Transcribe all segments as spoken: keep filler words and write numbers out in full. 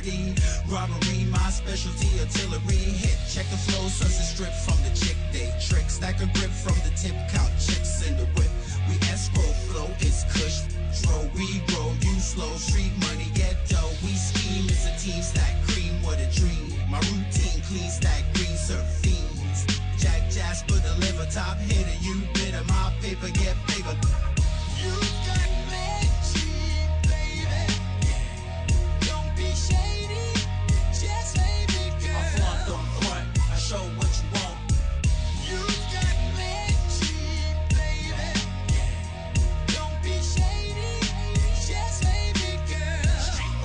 D. Robbery, my specialty, artillery. Hit, check the flow, sunset strip from the chick day. Trick, stack a grip from the tip, count chicks in the whip. We escrow flow, it's kush. Throw, we grow, you slow. Street money, get dough. We scheme, it's a team stack cream, what a dream. My routine, clean stack, green surf fiends. Jack Jasper, deliver top hitter. You bitter, my paper get bigger. You got magic, baby. Don't be shady, just baby girl. I flaunt on front, I show what you want. You got magic, baby. Don't be shady, just baby girl.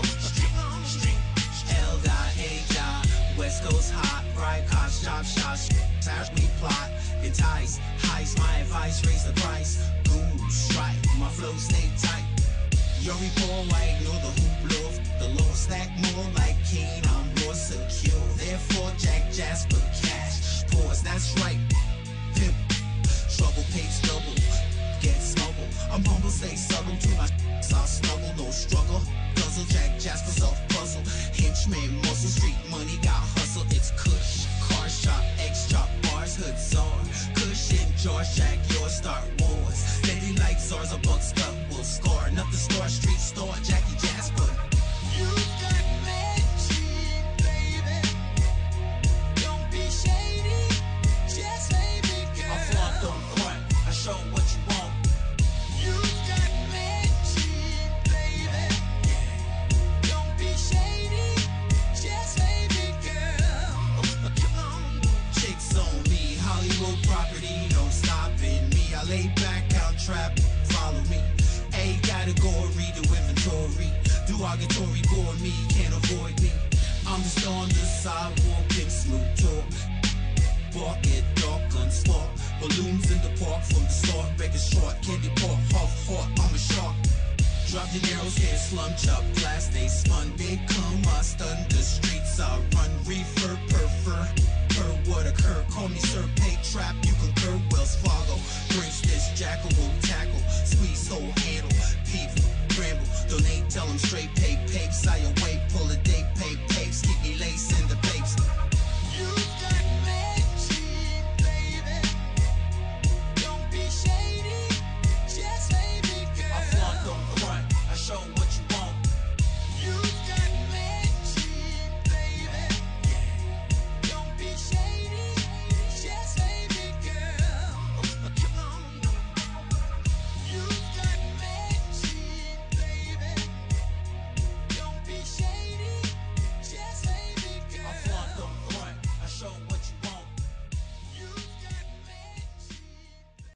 L dot A dot, West Coast hot, bright cops, chop shots, stars we plot, entice, heist, my advice, raise the price. Goose, strike, my flow stay tight. Your report, I ignore the hoop blow. The low stack more like Kane, I'm more secure. Therefore, Jack Jasper, cash, pause, that's right. Pimp, trouble, pace double, get smuggle. I'm humble, stay subtle to my I'll snuggle, no struggle. Guzzle, Jack Jasper, self puzzle. Henchman, muscle, street money, got hustle. It's Kush, car shop, X chop, bars, hood czar. Cushion, George, Jack, yours, start wars. Steady like Zars, a buck scut will score. Nothing store, street store, Jackie Jasper. You got magic, baby. Don't be shady, just baby girl. I flaunt on front, I show what you want. You got magic, baby. Don't be shady, just baby girl. Chicks on me, Hollywood property, no stopping me. I lay back, count trap, follow me. A category, the inventory. Derogatory bore me, can't avoid me. I'm just on the sidewalk in smooth talk. Bark at dark, gun spark. Balloons in the park from the start. Break it short, candy pork, half heart, I'm a shark. Drop the arrows, hair slum chop, glass they spun. Big come, I stun the streets, I run. Reefer, perfer, per what occur. Call me Sir Pay Trap, you concur. Wells Fargo, bring this jackal will tackle. Squeeze, hold, handle, people, bramble. Donate, tell them straight, pay, papes, I away.